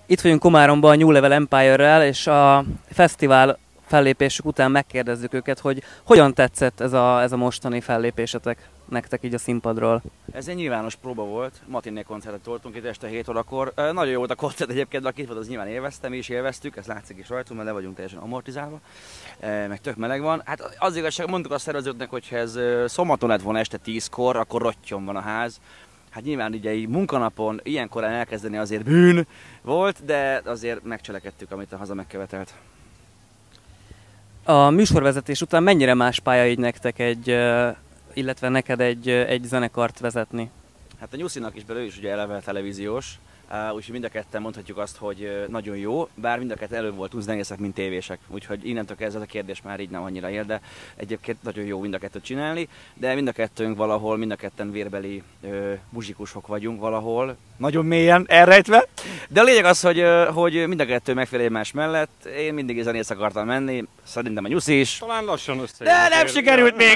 Itt vagyunk Komáromban a New Level Empire-rel, és a fesztivál fellépésük után megkérdezzük őket, hogy hogyan tetszett ez a mostani fellépésetek nektek így a színpadról. Ez egy nyilvános próba volt, matiné koncertet toltunk itt este 7 órakor. Nagyon jó volt a koncert egyébként, de aki itt volt, az nyilván élvezte, mi is élveztük, ez látszik is rajtunk, mert le vagyunk teljesen amortizálva, meg tök meleg van. Hát az igazság, mondtuk a szervezőknek, hogy ha ez szombaton lett volna este 10-kor, akkor rottyom van a ház. Hát nyilván ugye így munkanapon ilyen korán elkezdeni azért bűn volt, de azért megcselekedtük, amit a haza megkövetelt. A műsorvezetés után mennyire más pálya így nektek illetve neked egy zenekart vezetni? Hát a Nyuszinak is belőle is ugye eleve televíziós, úgyhogy mind a ketten mondhatjuk azt, hogy nagyon jó, bár mind a ketten előbb voltunk zenészek, mint tévések, úgyhogy innentől kezdve a kérdés már így nem annyira ér, de egyébként nagyon jó mind a kettőt csinálni, de mind a kettőnk valahol, mind a ketten vérbeli muzsikusok vagyunk valahol, nagyon mélyen elrejtve, de a lényeg az, hogy mind a kettő megfelel egymás mellett, én mindig zenész akartam menni, szerintem a Nyuszi is. Talán lassan összejön. De nem sikerült még!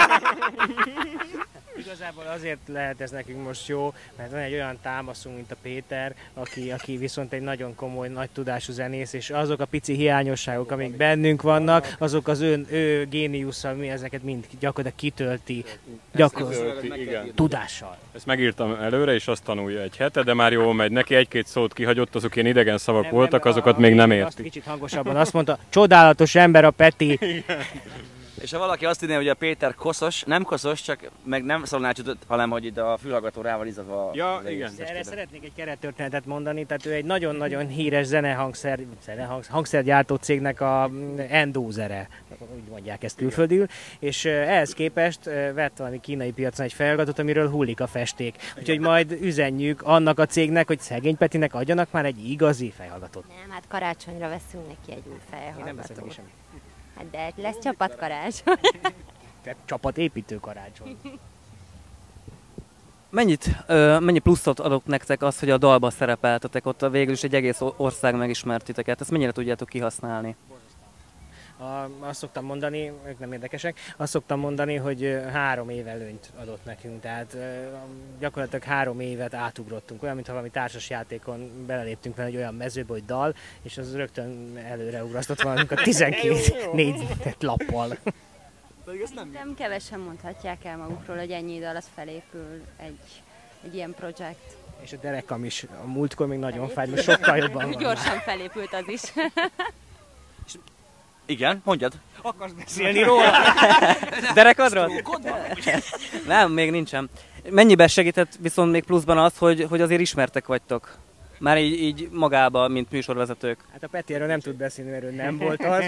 Igazából azért lehet ez nekünk most jó, mert van egy olyan támaszunk, mint a Péter, aki viszont egy nagyon komoly, nagy tudású zenész, és azok a pici hiányosságok, amik bennünk vannak, azok az ő géniusszal, mi ezeket mind gyakorlatilag kitölti tudással. Ezt megírtam előre, és azt tanulja egy hete, de már jól megy neki, egy-két szót kihagyott, azok ilyen idegen szavak voltak, azokat még nem érti. Kicsit hangosabban azt mondta, csodálatos ember a Peti. És ha valaki azt hinné, hogy a Péter koszos, nem koszos, csak meg nem szólnácsot, hanem hogy itt a fülhallgató rá van izzadva. Ja, igen. Erre szeretnék egy kerettörténetet mondani, tehát ő egy nagyon-nagyon híres hangszergyártó cégnek a endózere, úgy mondják ezt külföldül, és ehhez képest vett valami kínai piacon egy fejhallgatót, amiről hullik a festék. Úgyhogy majd üzenjük annak a cégnek, hogy szegény Petinek adjanak már egy igazi fejhallgatót. Nem, hát karácsonyra veszünk neki egy új fejhallgatót. Én nem veszek neki semmit. Hát de lesz csapatkarácsony. Te csapatépítő karácsony. Mennyi pluszot adok nektek az, hogy a dalba szerepeltetek, ott végül is egy egész ország megismert titeket, ezt mennyire tudjátok kihasználni? Azt szoktam mondani, ők nem érdekesek, azt szoktam mondani, hogy 3 év előnyt adott nekünk, tehát gyakorlatilag 3 évet átugrottunk, olyan, mintha valami társasjátékon beleléptünk vele egy olyan mezőbe, hogy dal, és az rögtön előre ugrasztott valamink a 12 négyzet lappal. Nem kevesen mondhatják el magukról, hogy ennyi idő alatt felépül egy ilyen projekt. És a derekam is a múltkor még nagyon fájt, most sokkal jobban van. Gyorsan felépült az is. Igen, mondjad. Akarsz beszélni róla? Derekadról? Nem, még nincsen. Mennyiben segített viszont még pluszban az, hogy azért ismertek vagytok? Már így magában, mint műsorvezetők. Hát a Peti erről nem tud beszélni, mert ő nem volt az.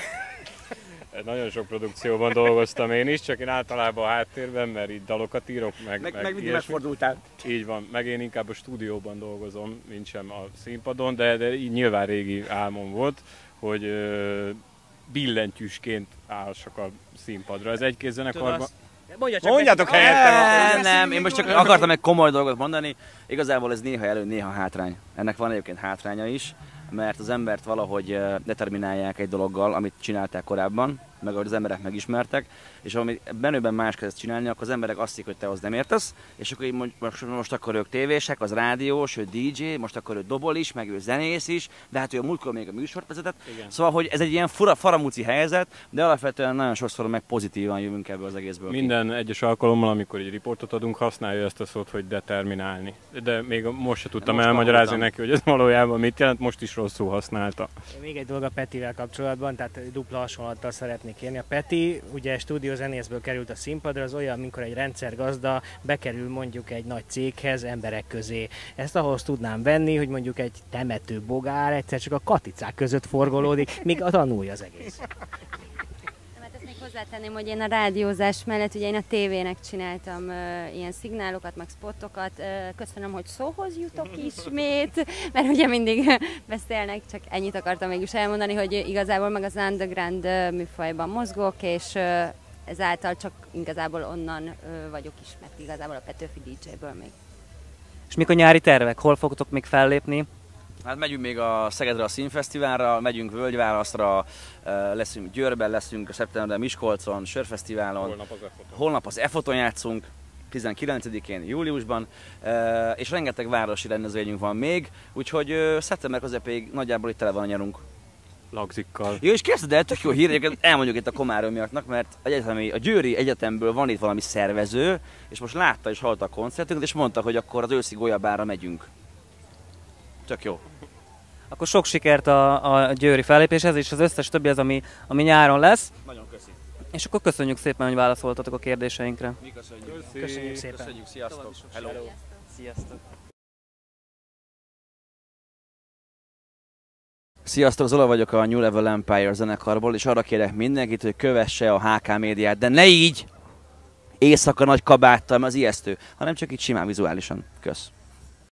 Nagyon sok produkcióban dolgoztam én is, csak én általában a háttérben, mert itt dalokat írok, meg mindig megfordultál. Így van, meg én inkább a stúdióban dolgozom, mint sem a színpadon, de így nyilván régi álmom volt, hogy billentyűsként állhassak a színpadra. Ez egy zenekarban. Mondjátok helyettem! Nem, én most csak akartam egy komoly dolgot mondani. Igazából ez néha elő, néha hátrány. Ennek van egyébként hátránya is, mert az embert valahogy determinálják egy dologgal, amit csinálták korábban, meg ahogy az emberek megismertek, és ami benőben más kezd csinálni, akkor az emberek azt hiszik, hogy te az nem értesz, és akkor így most akkor ők tévések, az rádiós, ő DJ, most akkor ő dobol is, meg ő zenész is, de hát ő a múltkor még a műsort vezetett. Igen. Szóval, hogy ez egy ilyen faramúci helyzet, de alapvetően nagyon sokszor meg pozitívan jövünk ebből az egészből. Minden egyes alkalommal, amikor egy riportot adunk, használja ezt a szót, hogy determinálni. De még most se tudtam elmagyarázni neki, hogy ez valójában mit jelent, most is rosszul használta. Még egy dolog a Petivel kapcsolatban, tehát dupla hasonlattal szeretnék érni. A Peti ugye stúdiózenészből került a színpadra, az olyan, amikor egy rendszergazda bekerül mondjuk egy nagy céghez, emberek közé. Ezt ahhoz tudnám venni, hogy mondjuk egy temető bogár egyszer csak a katicák között forgolódik, míg tanulja az egész. Hozzátenném, hogy én a rádiózás mellett, ugye én a tévének csináltam ilyen szignálokat, meg spottokat. Köszönöm, hogy szóhoz jutok ismét, mert ugye mindig beszélnek, csak ennyit akartam mégis elmondani, hogy igazából meg az underground műfajban mozgok, és ezáltal csak igazából onnan vagyok ismert, igazából a Petőfi DJ-ből még. És mik a nyári tervek? Hol fogtok még fellépni? Hát megyünk még a Szegedre a Színfesztiválra, megyünk Völgyválaszra, leszünk Győrben, leszünk szeptemberben Miskolcon, Sörfesztiválon. Holnap az E-foton játszunk. 19-én, júliusban, és rengeteg városi rendezvényünk van még, úgyhogy szeptember közepéig nagyjából itt tele van a nyarunk. Lagzikkal. Jó, és képzeld el, tök jó hír, elmondjuk itt a komáromiaknak, mert a Győri Egyetemből van itt valami szervező, és most látta és hallotta a koncertünket, és mondta, hogy akkor az őszi golyabára megyünk. Tök jó. Akkor sok sikert a győri fellépéshez, és az összes többi az, ami nyáron lesz. Nagyon köszi. És akkor köszönjük szépen, hogy válaszoltatok a kérdéseinkre. Mi köszönjük. Köszönjük szépen. Köszönjük, sziasztok. Hello. Sziasztok. Sziasztok, Zola vagyok a New Level Empire zenekarból, és arra kérek mindenkit, hogy kövesse a HK médiát, de ne így éjszaka nagy kabáttal, az ijesztő, hanem csak így simán vizuálisan. Kösz.